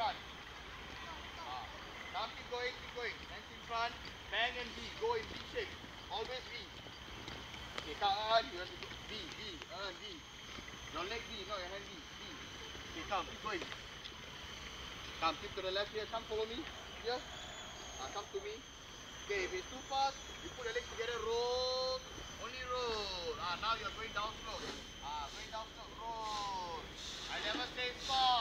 front. Come, keep going, keep going. Hands in front, bang and V. Go in V shape. Always V. Okay, come, you have to go V, V. Your leg V, not your hand V. Okay, come, keep going. Come, keep to the left here. Come, follow me. Here. Come to me. Okay, if it's too fast, you put your legs together, roll. Only roll. Now you're going down slow. Going down slow, roll. I never say stop.